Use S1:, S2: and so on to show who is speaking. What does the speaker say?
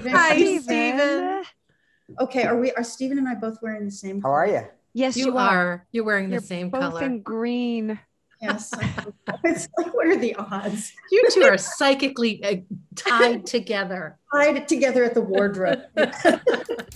S1: Hi, Stephen.
S2: Okay, are Stephen and I both wearing the same
S3: How are you?
S1: Yes,
S4: you are. You're wearing the same
S1: both
S4: color.
S1: in green.
S2: Yes. It's like, what are the odds?
S4: You two are psychically tied together.
S2: Tied together at the wardrobe.